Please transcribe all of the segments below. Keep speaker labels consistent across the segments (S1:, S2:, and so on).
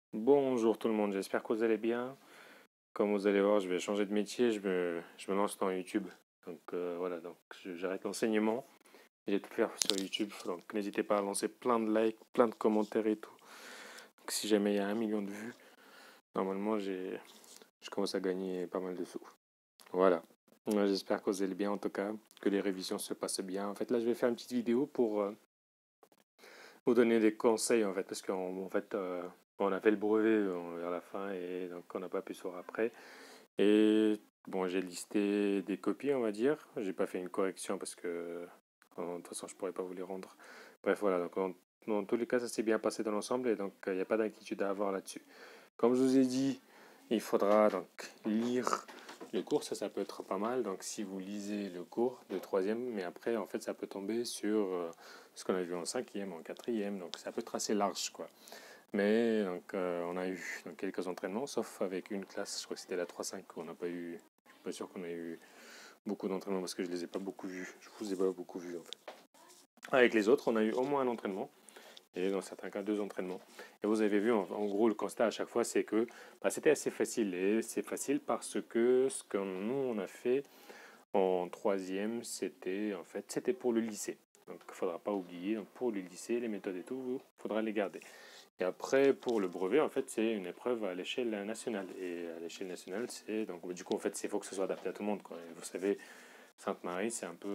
S1: Bonjour tout le monde, j'espère que vous allez bien. Comme vous allez voir, je vais changer de métier, je me lance dans YouTube. Donc voilà, donc j'arrête l'enseignement, j'ai tout faire sur YouTube. Donc n'hésitez pas à lancer plein de likes, plein de commentaires et tout. Donc, si jamais il y a 1 million de vues, normalement je commence à gagner pas mal de sous. Voilà. Moi, j'espère que vous allez bien en tout cas, que les révisions se passent bien. En fait là je vais faire une petite vidéo pour vous donner des conseils en fait, parce qu'en fait on a fait le brevet vers la fin et donc on n'a pas pu se voir après. Et bon, j'ai listé des copies, on va dire. J'ai pas fait une correction parce que de toute façon je pourrais pas vous les rendre. Bref, voilà. Donc dans tous les cas, ça s'est bien passé dans l'ensemble et donc il n'y a pas d'inquiétude à avoir là-dessus. Comme je vous ai dit, il faudra donc lire le cours, ça peut être pas mal. Donc si vous lisez le cours de troisième, mais après en fait ça peut tomber sur ce qu'on a vu en cinquième, en quatrième, donc ça peut être assez large quoi. Mais donc, on a eu donc, quelques entraînements, sauf avec une classe, je crois que c'était la 3-5, on n'a pas eu, je suis pas sûr qu'on ait eu beaucoup d'entraînements parce que je les ai pas beaucoup vus, je vous ai pas beaucoup vus en fait. Avec les autres, on a eu au moins un entraînement, et dans certains cas 2 entraînements. Et vous avez vu, en gros, le constat à chaque fois, c'est que c'était assez facile. Et c'est facile parce que ce que nous, on a fait en troisième, c'était pour le lycée. Donc, il ne faudra pas oublier, donc, pour le lycée, les méthodes et tout, il faudra les garder. Et après, pour le brevet, en fait, c'est une épreuve à l'échelle nationale. Et à l'échelle nationale, c'est donc du coup, en fait, il faut que ce soit adapté à tout le monde, quoi. Et vous savez, Sainte-Marie, c'est un peu,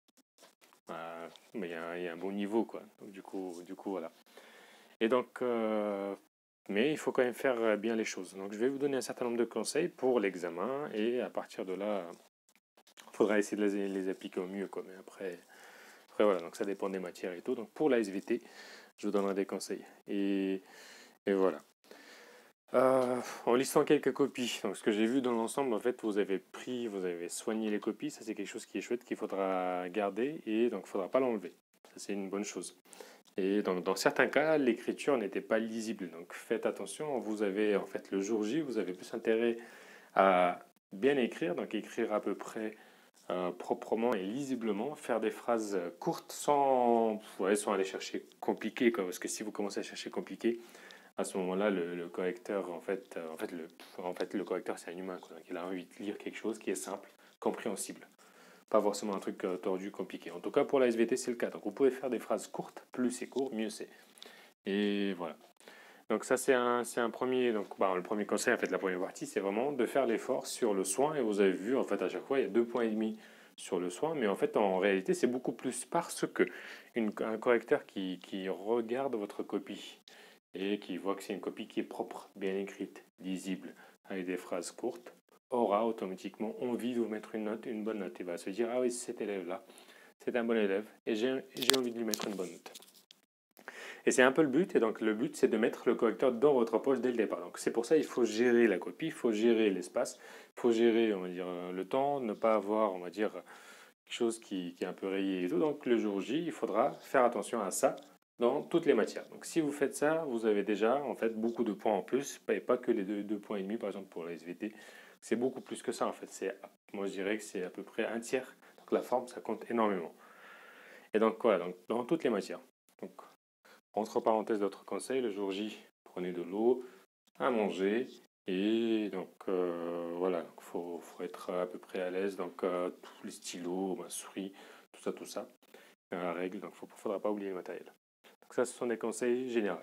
S1: mais il y a un bon niveau, quoi. Donc du coup, voilà. Et donc, mais il faut quand même faire bien les choses. Donc, je vais vous donner un certain nombre de conseils pour l'examen, et à partir de là, il faudra essayer de les appliquer au mieux, quoi. Mais après, voilà. Donc, ça dépend des matières et tout. Donc, pour la SVT, je vous donnerai des conseils. Et voilà. En listant quelques copies, donc ce que j'ai vu dans l'ensemble, en fait, vous avez soigné les copies, ça c'est quelque chose qui est chouette, qu'il faudra garder, et donc il ne faudra pas l'enlever. Ça c'est une bonne chose. Et donc dans certains cas, l'écriture n'était pas lisible, donc faites attention, vous avez en fait le jour J, vous avez plus intérêt à bien écrire, donc écrire à peu près proprement et lisiblement, faire des phrases courtes sans aller chercher compliqué, quoi, parce que si vous commencez à chercher compliqué, à ce moment-là, le correcteur, le correcteur, c'est un humain, quoi. Donc, il a envie de lire quelque chose qui est simple, compréhensible. Pas forcément un truc tordu, compliqué. En tout cas, pour la SVT, c'est le cas. Donc, vous pouvez faire des phrases courtes. Plus c'est court, mieux c'est. Et voilà. Donc, ça, c'est un premier. Donc, le premier conseil, en fait, la première partie, c'est vraiment de faire l'effort sur le soin. Et vous avez vu, en fait, à chaque fois, il y a 2,5 points sur le soin. Mais en fait, en réalité, c'est beaucoup plus parce que un correcteur qui regarde votre copie et qui voit que c'est une copie qui est propre, bien écrite, lisible, avec des phrases courtes, aura automatiquement envie de vous mettre une note, une bonne note. Il va se dire, ah oui, cet élève-là, c'est un bon élève, et j'ai envie de lui mettre une bonne note. Et c'est un peu le but, et donc le but, c'est de mettre le correcteur dans votre poche dès le départ. Donc c'est pour ça qu'il faut gérer la copie, il faut gérer l'espace, il faut gérer, on va dire, le temps, ne pas avoir, on va dire, quelque chose qui est un peu rayé et tout. Donc le jour J, il faudra faire attention à ça dans toutes les matières. Donc si vous faites ça, vous avez déjà en fait beaucoup de points en plus, et pas que les 2,5 points par exemple pour la SVT. C'est beaucoup plus que ça en fait. Moi je dirais que c'est à peu près un tiers. Donc la forme, ça compte énormément. Et donc voilà, donc, dans toutes les matières. Donc entre parenthèses, d'autres conseils, le jour J, prenez de l'eau, à manger. Et donc voilà, il faut être à peu près à l'aise. Donc tous les stylos, ma souris, tout ça, la règle. Donc il ne faudra pas oublier le matériel. Donc ça, ce sont des conseils généraux.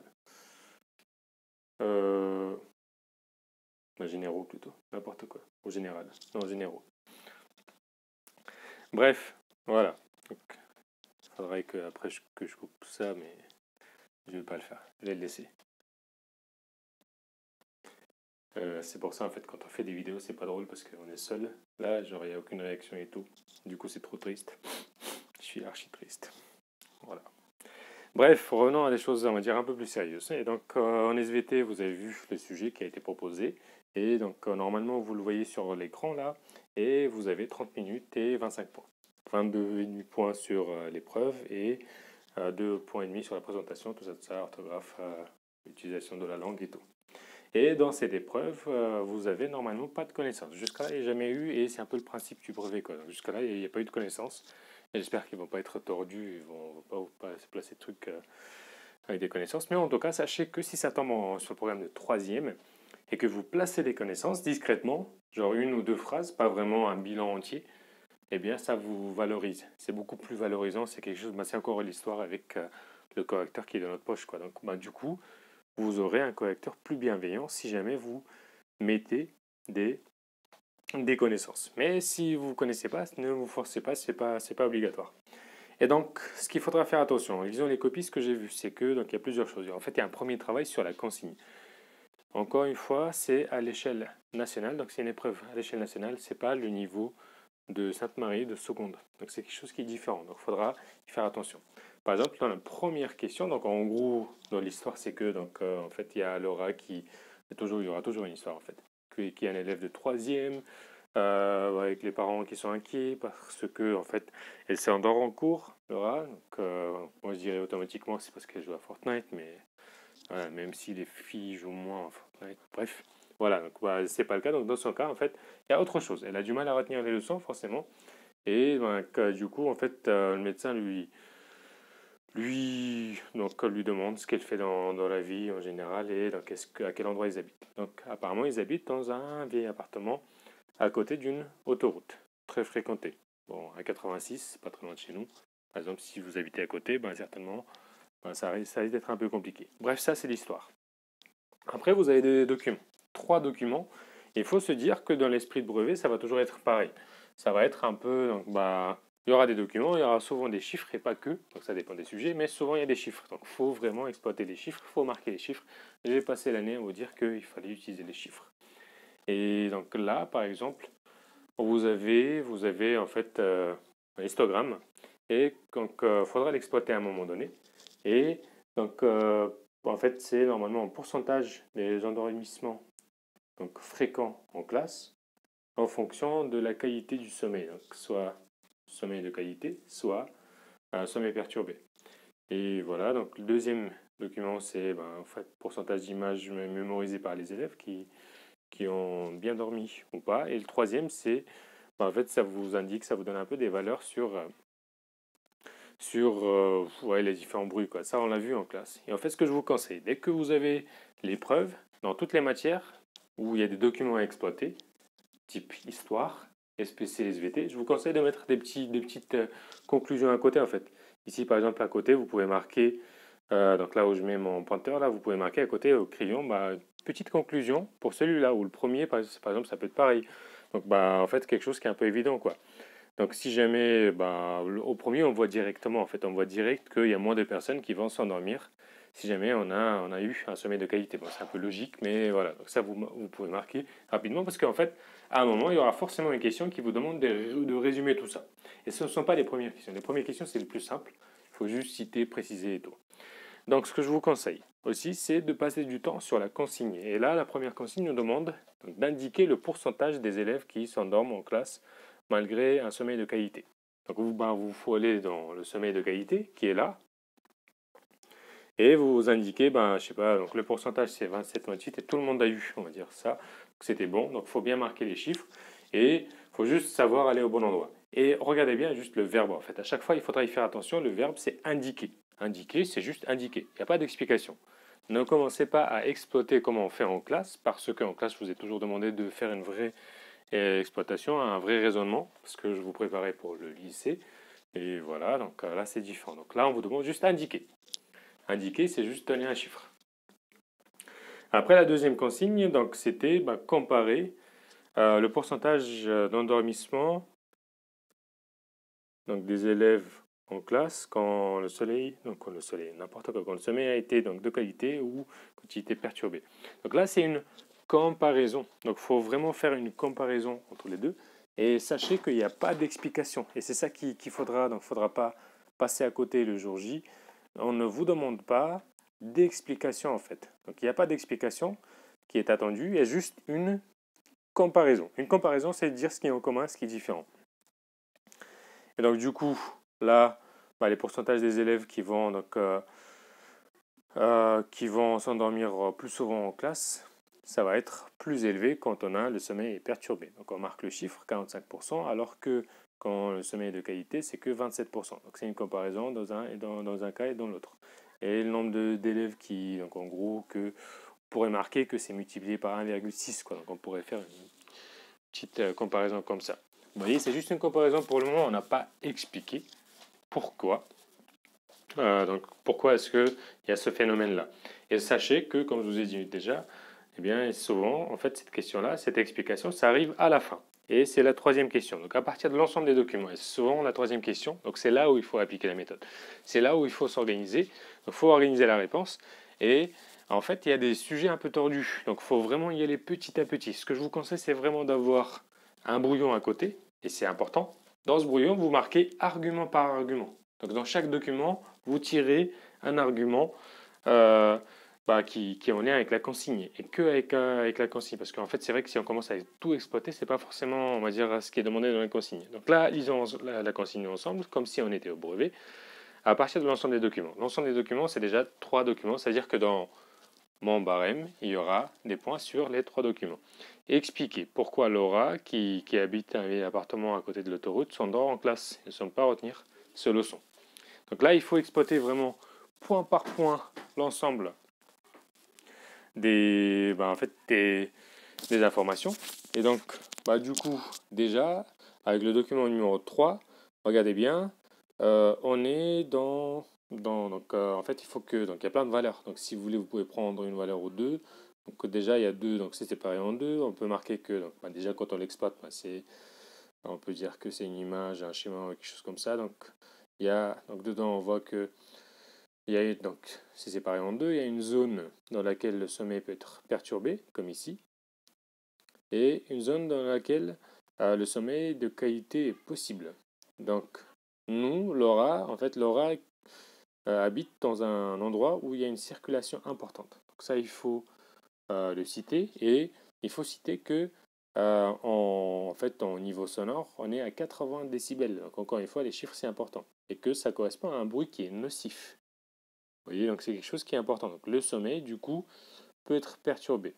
S1: Euh, Généraux plutôt, n'importe quoi. Au général, non, généraux. Bref, voilà. Donc, il faudrait que après que je coupe ça, mais je ne vais pas le faire. Je vais le laisser. C'est pour ça en fait quand on fait des vidéos c'est pas drôle parce qu'on est seul. Là genre il n'y a aucune réaction et tout. Du coup c'est trop triste. Je suis archi triste. Voilà. Bref, revenons à des choses on va dire un peu plus sérieuses. Et donc en SVT vous avez vu le sujet qui a été proposé. Et donc normalement vous le voyez sur l'écran là. Et vous avez 30 minutes et 25 points. 22,5 points sur l'épreuve et 2,5 points sur la présentation, tout ça, orthographe, utilisation de la langue et tout. Et dans cette épreuve, vous avez normalement pas de connaissances. Jusqu'à là, il n'y a jamais eu, et c'est un peu le principe du brevet. Jusqu'à là, il n'y a pas eu de connaissances. J'espère qu'ils ne vont pas être tordus, ils ne vont pas se placer de trucs avec des connaissances. Mais en tout cas, sachez que si ça tombe sur le programme de troisième et que vous placez des connaissances discrètement, genre une ou deux phrases, pas vraiment un bilan entier, eh bien ça vous valorise. C'est beaucoup plus valorisant, c'est quelque chose, c'est encore l'histoire avec le correcteur qui est dans notre poche, quoi. Donc du coup, vous aurez un correcteur plus bienveillant si jamais vous mettez des, des connaissances. Mais si vous ne connaissez pas, ne vous forcez pas, c'est pas obligatoire. Et donc, ce qu'il faudra faire attention en lisant les copies, ce que j'ai vu, c'est que donc il y a plusieurs choses. En fait, il y a un premier travail sur la consigne. Encore une fois, c'est à l'échelle nationale, donc c'est une épreuve à l'échelle nationale, c'est pas le niveau de Sainte-Marie de seconde. Donc c'est quelque chose qui est différent, donc il faudra y faire attention. Par exemple, dans la première question, donc en gros, dans l'histoire, c'est que donc en fait, il y a Laura qui il y aura toujours une histoire en fait, qui est un élève de troisième, avec les parents qui sont inquiets parce que en fait, elle s'endort en cours, Laura. Donc moi je dirais automatiquement c'est parce qu'elle joue à Fortnite, mais voilà, même si les filles jouent moins en Fortnite, bref. Voilà, donc c'est pas le cas. Donc dans son cas, en fait, il y a autre chose. Elle a du mal à retenir les leçons, forcément. Et du coup, en fait, le médecin lui demande ce qu'elle fait dans la vie en général et donc à quel endroit ils habitent. Donc apparemment, ils habitent dans un vieil appartement à côté d'une autoroute très fréquentée. Bon, à 86, pas très loin de chez nous. Par exemple, si vous habitez à côté, certainement, ça risque d'être un peu compliqué. Bref, ça, c'est l'histoire. Après, vous avez des documents. Trois documents. Il faut se dire que dans l'esprit de brevet, ça va toujours être pareil. Ça va être un peu, donc, il y aura des documents, il y aura souvent des chiffres et pas que, donc ça dépend des sujets, mais souvent il y a des chiffres. Donc il faut vraiment exploiter les chiffres, il faut marquer les chiffres. J'ai passé l'année à vous dire qu'il fallait utiliser les chiffres. Et donc là, par exemple, vous avez en fait un histogramme et donc il faudra l'exploiter à un moment donné. Et donc en fait, c'est normalement un pourcentage des endormissements donc, fréquents en classe en fonction de la qualité du sommeil. Donc, soit sommeil de qualité, soit un sommeil perturbé. Et voilà, donc le deuxième document, c'est en fait, pourcentage d'images mémorisées par les élèves qui ont bien dormi ou pas. Et le troisième, c'est en fait, ça vous indique, ça vous donne un peu des valeurs sur les différents bruits, quoi. Ça, on l'a vu en classe. Et en fait, ce que je vous conseille, dès que vous avez l'épreuve, dans toutes les matières où il y a des documents à exploiter, type histoire, SPC, SVT, je vous conseille de mettre des petites conclusions à côté, en fait. Ici, par exemple, à côté, vous pouvez marquer, donc là où je mets mon pointeur, là, vous pouvez marquer à côté au crayon, petite conclusion pour celui-là, ou le premier, par exemple, ça peut être pareil. Donc, en fait, quelque chose qui est un peu évident, quoi. Donc si jamais, au premier, on voit directement, en fait, on voit direct qu'il y a moins de personnes qui vont s'endormir si jamais on a eu un sommeil de qualité. Bon, c'est un peu logique, mais voilà. Donc ça, vous pouvez marquer rapidement parce qu'en fait, à un moment, il y aura forcément une question qui vous demande de résumer tout ça. Et ce ne sont pas les premières questions. Les premières questions, c'est le plus simple. Il faut juste citer, préciser et tout. Donc ce que je vous conseille aussi, c'est de passer du temps sur la consigne. Et là, la première consigne nous demande d'indiquer le pourcentage des élèves qui s'endorment en classe malgré un sommeil de qualité. Donc vous faut aller dans le sommeil de qualité qui est là et vous indiquez, je sais pas, donc le pourcentage c'est 27-28 et tout le monde a eu, on va dire ça, c'était bon. Donc il faut bien marquer les chiffres et il faut juste savoir aller au bon endroit. Et regardez bien juste le verbe en fait. À chaque fois, il faudra y faire attention. Le verbe c'est indiquer. Indiquer, c'est juste indiquer. Il n'y a pas d'explication. Ne commencez pas à exploiter comment on fait en classe parce qu'en classe, je vous ai toujours demandé de faire une vraie exploitation, un vrai raisonnement, parce que je vous préparais pour le lycée. Et voilà, donc là c'est différent. Donc là on vous demande juste indiquer. Indiquer, c'est juste donner un chiffre. Après la deuxième consigne, donc c'était comparer le pourcentage d'endormissement donc des élèves en classe quand le soleil, n'importe quoi, quand le sommeil a été donc de qualité ou quand il était perturbé. Donc là c'est une comparaison. Donc il faut vraiment faire une comparaison entre les deux. Et sachez qu'il n'y a pas d'explication. Et c'est ça qu'il faudra. Donc il ne faudra pas passer à côté le jour J. On ne vous demande pas d'explication en fait. Donc il n'y a pas d'explication qui est attendue. Il y a juste une comparaison. Une comparaison, c'est dire ce qui est en commun, ce qui est différent. Et donc du coup, là, les pourcentages des élèves qui vont s'endormir plus souvent en classe, ça va être plus élevé quand on a le sommeil est perturbé. Donc on marque le chiffre 45%, alors que quand le sommeil est de qualité, c'est que 27%. Donc c'est une comparaison dans un cas et dans l'autre. et le nombre d'élèves qui, donc en gros, que on pourrait marquer que c'est multiplié par 1,6, quoi. Donc on pourrait faire une petite comparaison comme ça. Vous voyez, c'est juste une comparaison pour le moment, on n'a pas expliqué pourquoi. Donc pourquoi est-ce qu'il y a ce phénomène-là? Et sachez que, comme je vous ai dit déjà, eh bien souvent, en fait, cette question-là, cette explication, ça arrive à la fin. Et c'est la troisième question. Donc à partir de l'ensemble des documents, et c'est souvent la troisième question, donc c'est là où il faut appliquer la méthode. C'est là où il faut s'organiser. Donc il faut organiser la réponse. Et en fait, il y a des sujets un peu tordus. Donc il faut vraiment y aller petit à petit. Ce que je vous conseille, c'est vraiment d'avoir un brouillon à côté. Et c'est important. Dans ce brouillon, vous marquez argument par argument. Donc dans chaque document, vous tirez un argument qui est en lien avec la consigne et que avec la consigne. Parce qu'en fait, c'est vrai que si on commence à tout exploiter, c'est pas forcément, on va dire, ce qui est demandé dans la consigne. Donc là, lisons la consigne ensemble, comme si on était au brevet, à partir de l'ensemble des documents. L'ensemble des documents, c'est déjà 3 documents, c'est-à-dire que dans mon barème, il y aura des points sur les 3 documents. Expliquer pourquoi Laura, qui habite un vieil appartement à côté de l'autoroute, s'endort en classe et ne semble pas retenir ce leçon. Donc là, il faut exploiter vraiment point par point l'ensemble des informations. Et donc, du coup, déjà, avec le document numéro 3, regardez bien, on est donc, en fait, il faut que, donc il y a plein de valeurs. Donc, si vous voulez, vous pouvez prendre une valeur ou deux. Donc, déjà, il y a deux, donc c'est séparé en deux. On peut marquer que, donc, déjà, quand on l'exploite, on peut dire que c'est une image, un schéma, quelque chose comme ça. Donc, donc dedans, on voit que donc, c'est séparé en deux. Il y a une zone dans laquelle le sommeil peut être perturbé, comme ici, et une zone dans laquelle le sommeil de qualité est possible. Donc, Laura habite dans un endroit où il y a une circulation importante. Donc ça, il faut le citer, et il faut citer que en niveau sonore, on est à 80 décibels. Donc encore une fois, les chiffres, c'est important. Et que ça correspond à un bruit qui est nocif. Vous voyez, donc c'est quelque chose qui est important. Donc le sommeil, du coup, peut être perturbé.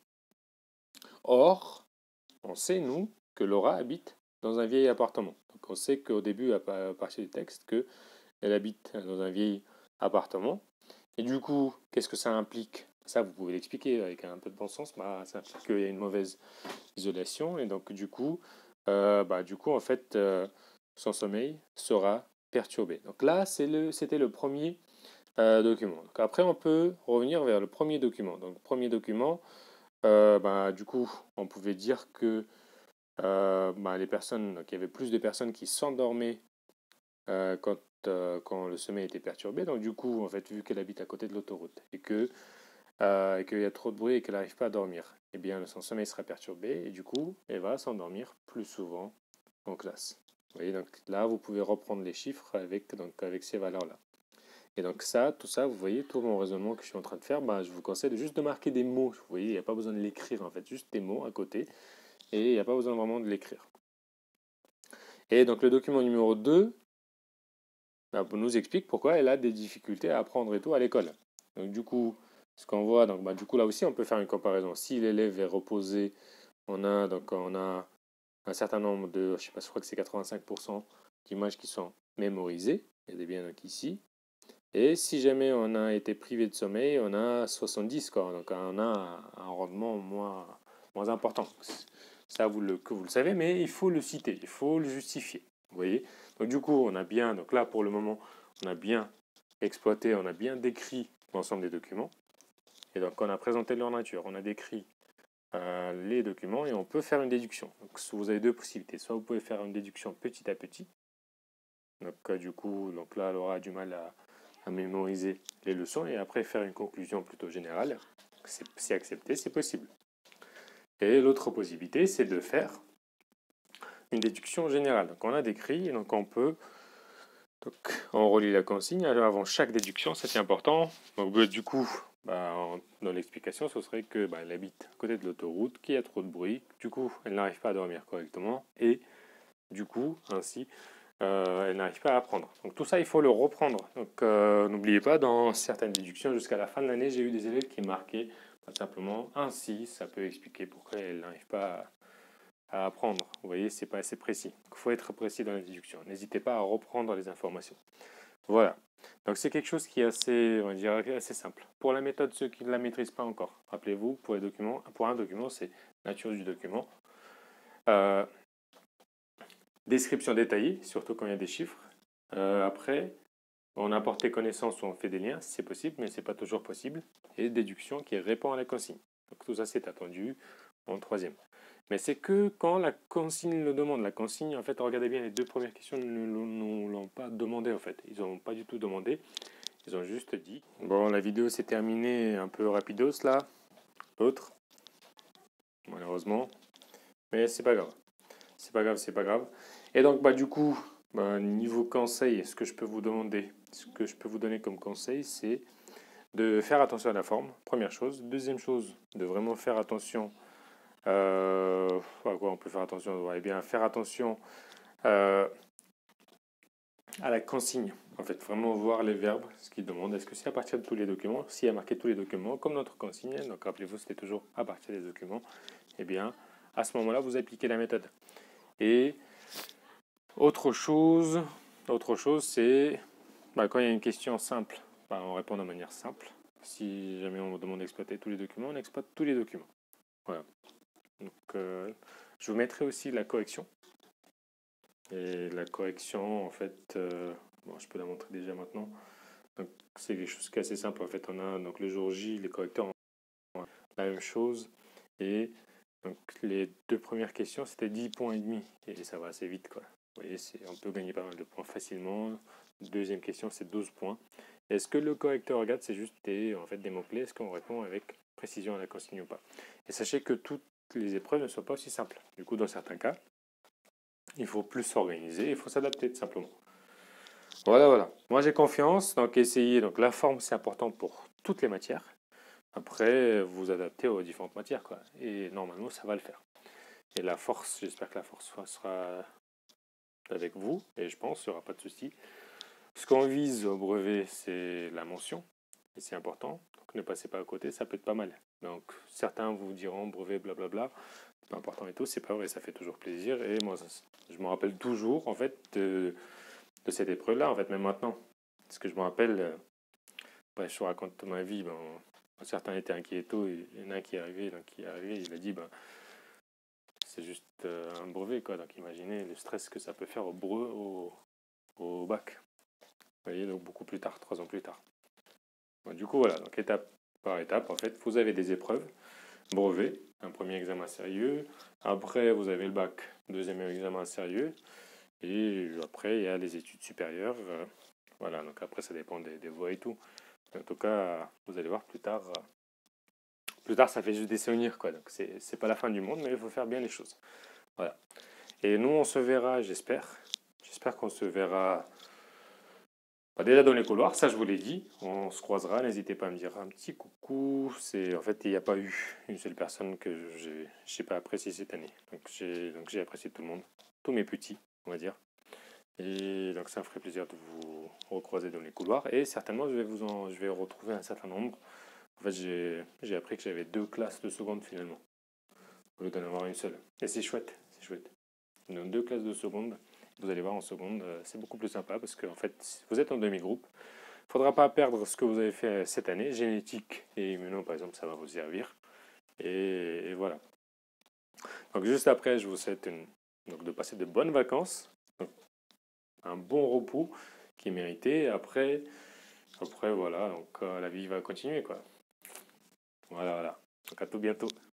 S1: Or, on sait, nous, que Laura habite dans un vieil appartement. Donc on sait qu'au début, à partir du texte, qu'elle habite dans un vieil appartement. Et du coup, qu'est-ce que ça implique? Ça, vous pouvez l'expliquer avec un peu de bon sens. Ça implique qu'il y a une mauvaise isolation. Et donc, du coup, en fait, son sommeil sera perturbé. Donc là, c'était le premier document. Donc après, on peut revenir vers le premier document. Donc, premier document, du coup, on pouvait dire que les personnes, donc il y avait plus de personnes qui s'endormaient quand le sommeil était perturbé. Donc du coup, en fait, vu qu'elle habite à côté de l'autoroute et qu'il y a trop de bruit et qu'elle n'arrive pas à dormir, eh bien son sommeil sera perturbé et du coup, elle va s'endormir plus souvent en classe. Vous voyez, donc là, vous pouvez reprendre les chiffres avec ces valeurs-là. Et donc tout ça, vous voyez, tout mon raisonnement que je suis en train de faire, je vous conseille juste de marquer des mots. Vous voyez, il n'y a pas besoin de l'écrire en fait, juste des mots à côté. Et il n'y a pas besoin vraiment de l'écrire. Et donc le document numéro 2 nous explique pourquoi elle a des difficultés à apprendre et tout à l'école. Donc du coup, ce qu'on voit, du coup là aussi on peut faire une comparaison. Si l'élève est reposé, on a un certain nombre de, je sais pas, je crois que c'est 85% d'images qui sont mémorisées. Il y a bien donc ici. Et si jamais on a été privé de sommeil, on a 70, quoi. Donc on a un rendement moins important. Ça, que vous le savez, mais il faut le citer, il faut le justifier. Vous voyez? Donc du coup, donc là pour le moment, on a bien exploité, on a bien décrit l'ensemble des documents. Et donc on a présenté leur nature, on a décrit les documents et on peut faire une déduction. Donc vous avez deux possibilités. Soit vous pouvez faire une déduction petit à petit. Donc du coup, là, elle aura du mal à mémoriser les leçons et après faire une conclusion plutôt générale. C'est accepté, c'est possible. Et l'autre possibilité, c'est de faire une déduction générale. Donc on a décrit, et donc on relit la consigne avant chaque déduction, ça c'est important. Donc du coup, dans l'explication, ce serait que elle habite à côté de l'autoroute, qu'il y a trop de bruit, du coup elle n'arrive pas à dormir correctement, et du coup, ainsi, elle n'arrive pas à apprendre. Donc tout ça, il faut le reprendre. Donc n'oubliez pas, dans certaines déductions, jusqu'à la fin de l'année, j'ai eu des élèves qui marquaient simplement ainsi, ça peut expliquer pourquoi elle n'arrive pas à apprendre. Vous voyez, c'est pas assez précis. Il faut être précis dans la déduction. N'hésitez pas à reprendre les informations. Voilà. Donc c'est quelque chose qui est assez, on va dire, assez simple. Pour la méthode, ceux qui ne la maîtrisent pas encore, rappelez-vous, pour les documents, pour un document, c'est nature du document. Euh, Description détaillée, surtout quand il y a des chiffres. Après, on apporte les connaissances ou on fait des liens, si c'est possible, mais ce n'est pas toujours possible. Et déduction qui répond à la consigne. Donc tout ça, c'est attendu en troisième. Mais c'est que quand la consigne le demande. La consigne, en fait, regardez bien, les deux premières questions ne l'ont pas demandé, en fait. Ils n'ont pas du tout demandé. Ils ont juste dit. Bon, la vidéo s'est terminée un peu rapidos, là. L'autre, malheureusement. Mais c'est pas grave. C'est pas grave, c'est pas grave. Et donc, du coup, niveau conseil, ce que je peux vous demander, ce que je peux vous donner comme conseil, c'est de faire attention à la forme, première chose. Deuxième chose, de vraiment faire attention. À quoi on peut faire attention? Eh bien, faire attention à la consigne. En fait, vraiment voir les verbes, ce qu'ils demandent. Est-ce que c'est à partir de tous les documents? S'il y a marqué tous les documents, comme notre consigne, donc rappelez-vous, c'était toujours à partir des documents, eh bien, à ce moment-là, vous appliquez la méthode. Et autre chose c'est quand il y a une question simple, on répond de manière simple. Si jamais on vous demande d'exploiter tous les documents, on exploite tous les documents. Voilà. Donc, je vous mettrai aussi la correction. Et la correction, en fait, je peux la montrer déjà maintenant. Donc, c'est quelque chose qui est assez simple. En fait, on a donc le jour J, les correcteurs ont la même chose. Et donc, les deux premières questions, c'était 10 points et demi. Et ça va assez vite, quoi. Vous voyez, on peut gagner pas mal de points facilement. Deuxième question, c'est 12 points. Est-ce que le correcteur regarde, c'est juste en fait, des mots-clés? Est-ce qu'on répond avec précision à la consigne ou pas? Et sachez que toutes les épreuves ne sont pas aussi simples. Du coup, dans certains cas, il faut plus s'organiser, il faut s'adapter tout simplement. Voilà. Moi, j'ai confiance, donc essayez. Donc, la forme, c'est important pour toutes les matières. Après, vous adaptez aux différentes matières, quoi. Et normalement, ça va le faire. Et la force, j'espère que la force sera avec vous, et je pense qu'il n'y aura pas de souci. Ce qu'on vise au brevet, c'est la mention, et c'est important. Donc, ne passez pas à côté, ça peut être pas mal. Donc, certains vous diront brevet, blablabla, c'est pas important et tout, c'est pas vrai, ça fait toujours plaisir. Et moi, je me rappelle toujours, en fait, de cette épreuve-là, en fait, même maintenant. Parce que je me rappelle, je vous raconte ma vie, certains étaient inquiets et tout, il y en a un qui est arrivé, il a dit, c'est juste un brevet, quoi. Donc imaginez le stress que ça peut faire au bac. Vous voyez, donc beaucoup plus tard, 3 ans plus tard. Du coup, voilà, donc étape par étape, en fait, vous avez des épreuves, brevet, un premier examen sérieux, après vous avez le bac, deuxième examen sérieux, et après il y a les études supérieures, voilà, donc après ça dépend des voies et tout. En tout cas, vous allez voir plus tard ça fait juste des souvenirs, quoi, donc c'est pas la fin du monde, mais il faut faire bien les choses. Voilà. Et nous, on se verra, j'espère qu'on se verra déjà dans les couloirs, ça je vous l'ai dit, on se croisera, n'hésitez pas à me dire un petit coucou. En fait, il n'y a pas eu une seule personne que j'ai pas apprécié cette année. Donc j'ai apprécié tout le monde, tous mes petits, on va dire. Et donc ça me ferait plaisir de vous recroiser dans les couloirs. Et certainement, je vais retrouver un certain nombre. En fait, j'ai appris que j'avais 2 classes de seconde finalement, au lieu d'en avoir une seule. Et c'est chouette, c'est chouette. Donc 2 classes de seconde. Vous allez voir en seconde, c'est beaucoup plus sympa parce que en fait, vous êtes en demi-groupe. Il ne faudra pas perdre ce que vous avez fait cette année. Génétique et immuno, par exemple, ça va vous servir. Et voilà. Donc juste après, je vous souhaite de passer de bonnes vacances. Donc, un bon repos qui est mérité. Après voilà, donc la vie va continuer, quoi. Voilà. Donc à tout bientôt.